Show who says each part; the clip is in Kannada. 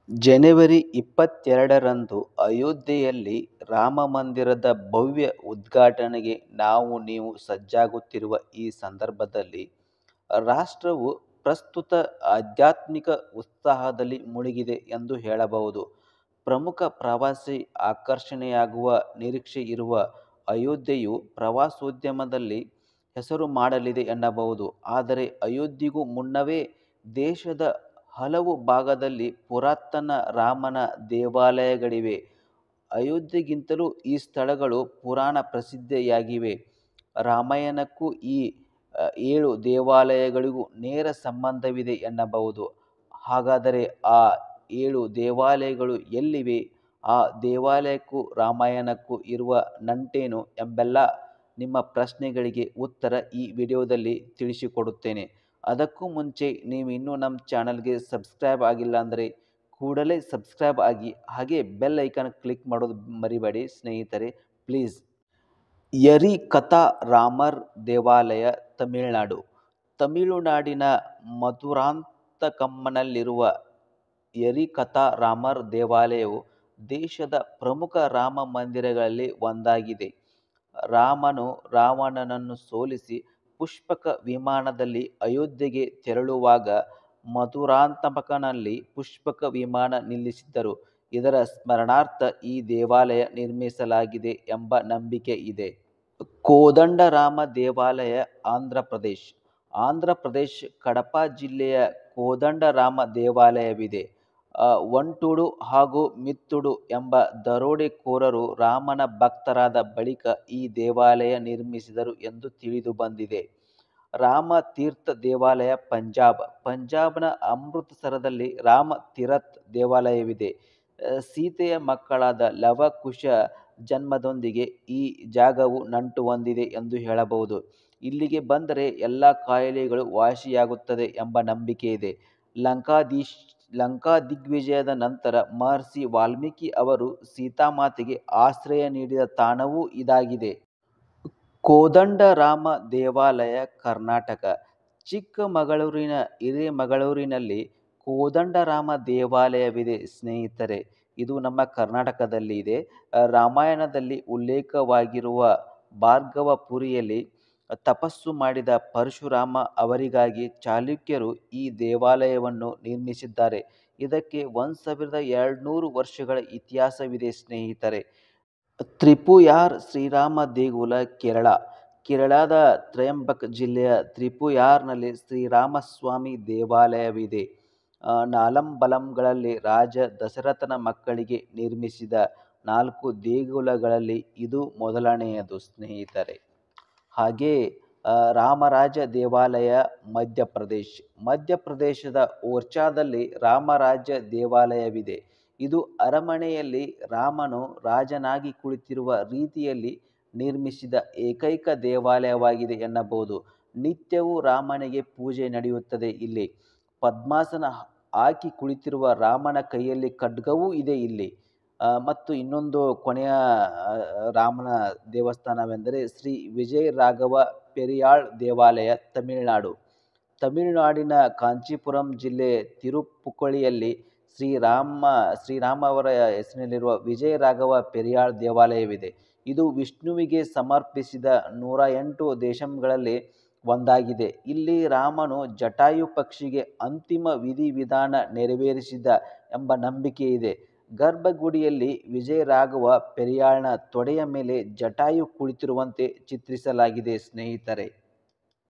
Speaker 1: ಜನವರಿ 22ರಂದು ಅಯೋಧ್ಯೆಯಲ್ಲಿ ರಾಮಮಂದಿರದ ಭವ್ಯ ಉದ್ಘಾಟನೆಗೆ ನೀವು ಸಜ್ಜಾಗುತ್ತಿರುವ ಈ ಸಂದರ್ಭದಲ್ಲಿ ರಾಷ್ಟ್ರವು ಪ್ರಸ್ತುತ ಆಧ್ಯಾತ್ಮಿಕ ಉತ್ಸಾಹದಲ್ಲಿ ಮುಳುಗಿದೆ ಎಂದು ಹೇಳಬಹುದು. ಪ್ರಮುಖ ಪ್ರವಾಸಿ ಆಕರ್ಷಣೆಯಾಗುವ ನಿರೀಕ್ಷೆ ಇರುವ ಅಯೋಧ್ಯೆಯು ಪ್ರವಾಸೋದ್ಯಮದಲ್ಲಿ ಹೆಸರು ಮಾಡಲಿದೆ ಎನ್ನಬಹುದು. ಆದರೆ ಅಯೋಧ್ಯೆಗೂ ಮುನ್ನವೇ ದೇಶದ ಹಲವು ಭಾಗದಲ್ಲಿ ಪುರಾತನ ರಾಮನ ದೇವಾಲಯಗಳಿವೆ. ಅಯೋಧ್ಯೆಗಿಂತಲೂ ಈ ಸ್ಥಳಗಳು ಪುರಾಣ ಪ್ರಸಿದ್ಧಿಯಾಗಿವೆ. ರಾಮಾಯಣಕ್ಕೂ ಈ 7 ದೇವಾಲಯಗಳಿಗೂ ನೇರ ಸಂಬಂಧವಿದೆ ಎನ್ನಬಹುದು. ಹಾಗಾದರೆ ಆ 7 ದೇವಾಲಯಗಳು ಎಲ್ಲಿವೆ? ಆ ದೇವಾಲಯಕ್ಕೂ ರಾಮಾಯಣಕ್ಕೂ ಇರುವ ನಂಟೇನು ಎಂಬೆಲ್ಲ ನಿಮ್ಮ ಪ್ರಶ್ನೆಗಳಿಗೆ ಉತ್ತರ ಈ ವಿಡಿಯೋದಲ್ಲಿ ತಿಳಿಸಿಕೊಡುತ್ತೇನೆ. ಅದಕ್ಕೂ ಮುಂಚೆ ನೀವು ಇನ್ನೂ ನಮ್ಮ ಚಾನಲ್ಗೆ ಸಬ್ಸ್ಕ್ರೈಬ್ ಆಗಿಲ್ಲ ಅಂದರೆ ಕೂಡಲೇ ಸಬ್ಸ್ಕ್ರೈಬ್ ಆಗಿ, ಹಾಗೆ ಬೆಲ್ ಐಕಾನ್ ಕ್ಲಿಕ್ ಮಾಡೋದು ಮರಿಬೇಡಿ ಸ್ನೇಹಿತರೆ, ಪ್ಲೀಸ್. ಯರಿಕಥಾ ರಾಮರ್ ದೇವಾಲಯ, ತಮಿಳುನಾಡು. ತಮಿಳುನಾಡಿನ ಮಧುರಾಂತಕಂನಲ್ಲಿರುವ ಯರಿಕಥಾ ರಾಮರ್ ದೇವಾಲಯವು ದೇಶದ ಪ್ರಮುಖ ರಾಮ ಮಂದಿರಗಳಲ್ಲಿ ಒಂದಾಗಿದೆ. ರಾಮನು ರಾವಣನನ್ನು ಸೋಲಿಸಿ ಪುಷ್ಪಕ ವಿಮಾನದಲ್ಲಿ ಅಯೋಧ್ಯೆಗೆ ತೆರಳುವಾಗ ಮಧುರಾಂತಕಂನಲ್ಲಿ ಪುಷ್ಪಕ ವಿಮಾನ ನಿಲ್ಲಿಸಿದ್ದರು. ಇದರ ಸ್ಮರಣಾರ್ಥ ಈ ದೇವಾಲಯ ನಿರ್ಮಿಸಲಾಗಿದೆ ಎಂಬ ನಂಬಿಕೆ ಇದೆ. ಕೋದಂಡರಾಮ ದೇವಾಲಯ, ಆಂಧ್ರಪ್ರದೇಶ. ಆಂಧ್ರಪ್ರದೇಶ ಕಡಪ ಜಿಲ್ಲೆಯ ಕೋದಂಡರಾಮ ದೇವಾಲಯವಿದೆ. ಒಂಟುಡು ಹಾಗೂ ಮಿತ್ತುಡು ಎಂಬ ದರೋಡೆಕೋರರು ರಾಮನ ಭಕ್ತರಾದ ಬಳಿಕ ಈ ದೇವಾಲಯ ನಿರ್ಮಿಸಿದರು ಎಂದು ತಿಳಿದುಬಂದಿದೆ. ರಾಮ ತೀರ್ಥ ದೇವಾಲಯ, ಪಂಜಾಬ್. ಪಂಜಾಬ್ನ ಅಮೃತಸರದಲ್ಲಿ ರಾಮ ತೀರಥ ದೇವಾಲಯವಿದೆ. ಸೀತೆಯ ಮಕ್ಕಳಾದ ಲವ ಕುಶ ಜನ್ಮದೊಂದಿಗೆ ಈ ಜಾಗವು ನಂಟು ಹೊಂದಿದೆ ಎಂದು ಹೇಳಬಹುದು. ಇಲ್ಲಿಗೆ ಬಂದರೆ ಎಲ್ಲ ಕಾಯಿಲೆಗಳು ವಾಸಿಯಾಗುತ್ತದೆ ಎಂಬ ನಂಬಿಕೆ ಇದೆ. ಲಂಕಾದಿಗ್ವಿಜಯದ ನಂತರ ಮಹರ್ಷಿ ವಾಲ್ಮೀಕಿ ಅವರು ಸೀತಾಮಾತೆಗೆ ಆಶ್ರಯ ನೀಡಿದ ತಾಣವೂ ಇದಾಗಿದೆ. ಕೋದಂಡರಾಮ ದೇವಾಲಯ, ಕರ್ನಾಟಕ. ಚಿಕ್ಕಮಗಳೂರಿನ ಹಿರೇಮಗಳೂರಿನಲ್ಲಿ ಕೋದಂಡರಾಮ ದೇವಾಲಯವಿದೆ ಸ್ನೇಹಿತರೆ. ಇದು ನಮ್ಮ ಕರ್ನಾಟಕದಲ್ಲಿ ಇದೆ. ರಾಮಾಯಣದಲ್ಲಿ ಉಲ್ಲೇಖವಾಗಿರುವ ಭಾರ್ಗವಪುರಿಯಲ್ಲಿ ತಪಸ್ಸು ಮಾಡಿದ ಪರಶುರಾಮ ಅವರಿಗಾಗಿ ಚಾಲುಕ್ಯರು ಈ ದೇವಾಲಯವನ್ನು ನಿರ್ಮಿಸಿದ್ದಾರೆ. ಇದಕ್ಕೆ 1200 ವರ್ಷಗಳ ಇತಿಹಾಸವಿದೆ ಸ್ನೇಹಿತರೆ. ತ್ರಿಪುಯಾರ್ ಶ್ರೀರಾಮ ದೇಗುಲ, ಕೇರಳ. ಕೇರಳದ ತ್ರಯಂಬಕ ಜಿಲ್ಲೆಯ ತ್ರಿಪುಯಾರ್ನಲ್ಲಿ ಶ್ರೀರಾಮಸ್ವಾಮಿ ದೇವಾಲಯವಿದೆ. ನಾಲಂಬಲಂಗಳಲ್ಲಿ ರಾಜ ದಶರಥನ ಮಕ್ಕಳಿಗೆ ನಿರ್ಮಿಸಿದ 4 ದೇಗುಲಗಳಲ್ಲಿ ಇದು ಮೊದಲನೆಯದು ಸ್ನೇಹಿತರೆ. ಹಾಗೆ ರಾಮರಾಜ ದೇವಾಲಯ, ಮಧ್ಯಪ್ರದೇಶ. ಮಧ್ಯಪ್ರದೇಶದ ಓರ್ಚಾದಲ್ಲಿ ರಾಮರಾಜ ದೇವಾಲಯವಿದೆ. ಇದು ಅರಮನೆಯಲ್ಲಿ ರಾಮನು ರಾಜನಾಗಿ ಕುಳಿತಿರುವ ರೀತಿಯಲ್ಲಿ ನಿರ್ಮಿಸಿದ ಏಕೈಕ ದೇವಾಲಯವಾಗಿದೆ ಎನ್ನಬಹುದು. ನಿತ್ಯವೂ ರಾಮನಿಗೆ ಪೂಜೆ ನಡೆಯುತ್ತದೆ ಇಲ್ಲಿ. ಪದ್ಮಾಸನ ಹಾಕಿ ಕುಳಿತಿರುವ ರಾಮನ ಕೈಯಲ್ಲಿ ಖಡ್ಗವೂ ಇದೆ ಇಲ್ಲಿ. ಮತ್ತು ಇನ್ನೊಂದು ಕೊನೆಯ ರಾಮನ ದೇವಸ್ಥಾನವೆಂದರೆ ಶ್ರೀ ವಿಜಯ ರಾಘವ ಪೆರಿಯಾಳ್ ದೇವಾಲಯ, ತಮಿಳುನಾಡು. ತಮಿಳುನಾಡಿನ ಕಾಂಚೀಪುರಂ ಜಿಲ್ಲೆ ತಿರುಪುಕ್ಕಳಿಯಲ್ಲಿ ಶ್ರೀರಾಮ ಅವರ ಹೆಸರಿನಲ್ಲಿರುವ ವಿಜಯ ರಾಘವ ಪೆರಿಯಾಳ್ ದೇವಾಲಯವಿದೆ. ಇದು ವಿಷ್ಣುವಿಗೆ ಸಮರ್ಪಿಸಿದ 108 ದೇಶಗಳಲ್ಲಿ ಒಂದಾಗಿದೆ. ಇಲ್ಲಿ ರಾಮನು ಜಟಾಯು ಪಕ್ಷಿಗೆ ಅಂತಿಮ ವಿಧಿವಿಧಾನ ನೆರವೇರಿಸಿದ ಎಂಬ ನಂಬಿಕೆ ಇದೆ. ಗರ್ಭಗುಡಿಯಲ್ಲಿ ವಿಜಯ ರಾಘವ ಪೆರಿಯಾಳ್ನ ತೊಡೆಯ ಮೇಲೆ ಜಟಾಯು ಕುಳಿತಿರುವಂತೆ ಚಿತ್ರಿಸಲಾಗಿದೆ ಸ್ನೇಹಿತರೆ.